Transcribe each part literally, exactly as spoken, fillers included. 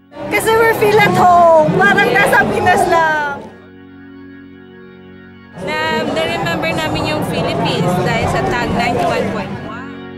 Kasi we're feel at home. Parang nasa Pinas lang. Na, na-remember namin yung Philippines dahil sa Tag ninety-one point one.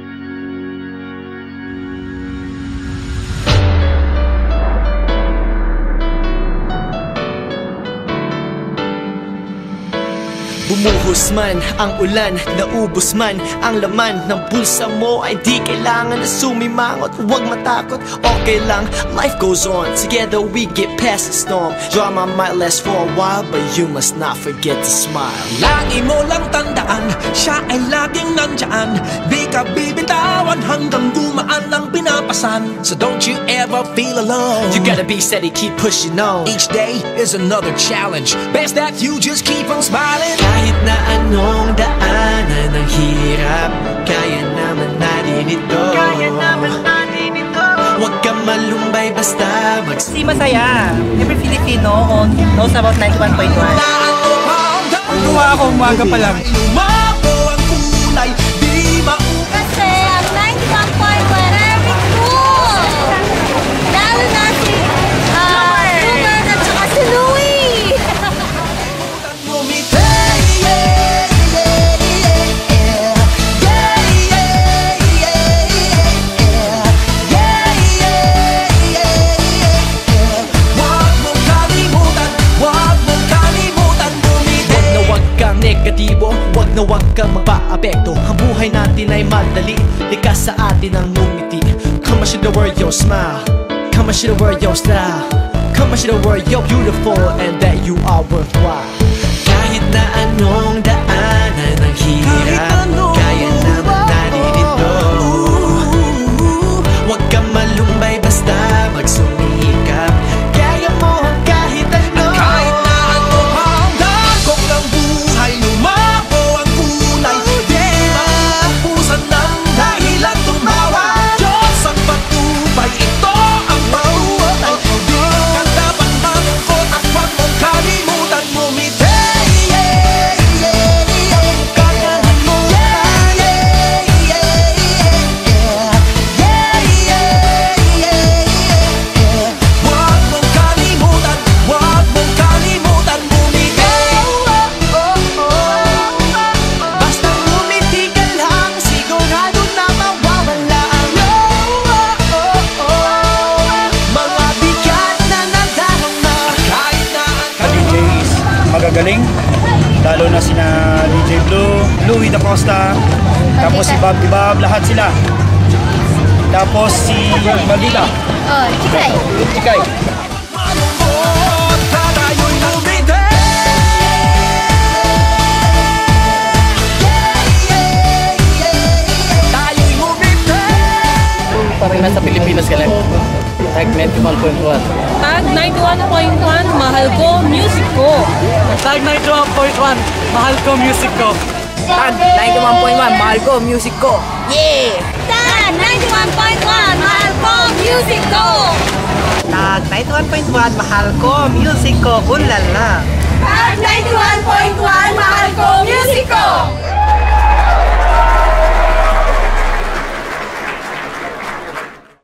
Bumuhos man ang ulan, naubos man ang laman ng bulsa mo, ay di kailangan na sumimangot. Huwag matakot, okay lang, life goes on. Together we get past the storm. Drama might last for a while, but you must not forget to smile. Lagi mo lang tandaan, siya ay laging nandyan. Di ka bibitawan hanggang dumaan ang pinapasan. So don't you ever feel alone. You gotta be steady, keep pushing on. Each day is another challenge. Best that you just keep on smiling. Kahit na anong daanan ng hirap, kaya naman natin ito. Kaya naman natin ito. Huwag kang malumbay, basta mag- Si Masaya, every Filipino knows about ninety-one point one. Tuwa ako umaga pa lang. Lumabo ang kulay, di mauwi. Kasi ang ninety-one point one, every cool! Lalo na si Ruben at saka si Louie! Negatibo, wag na wag kang magpa-apekto. Ang buhay natin ay madali, likas sa atin ang ngumiti. Come on, show the world your smile. Come on, show the world your style. Come on, show the world you're beautiful and that you are worthwhile. Kahit na anong daanan ng hirap, kaya naman natin ito. Wag kang malumbay, basta magsumikap. Kaya mo ang kahit ano. Kahit na ano ang dagok ng buhay, lumabo ang kulay. Di maubusan ng dahilan tumawa. Diyos ang patubay, ito ang pahuwatan. Di ka dapat malungkot at huwag mong kalimutan ngumiti. Kakayanin mo yan. Huwag mong kalimutan, huwag mong kalimutan ngumiti. Basta ngumiti ka lang, sigurado na mawawala ang mga bigat na nadarama. Kahit na D Js magagaling, lalo na sina D J Blue, Louie Da Costa, tapos si Bob Di Bob, lahat sila. Tapos si Magita, Oh, Chikay! Chikay. malungkot, tayo'y ngumiti. Tayo'y ngumiti. Parang nasa Pilipinas ka lang. Tag ninety-one point one. Tag ninety-one point one, mahal ko, music ko. Tag ninety-one point one, mahal ko music ko. Tag ninety-one point one, mahal ko, music ko. Yeah! Tag ninety-one point one, mahal ko, music ko! Tag ninety-one point one, mahal ko music ko. Ulala. Tag ninety-one point one, mahal ko, music ko!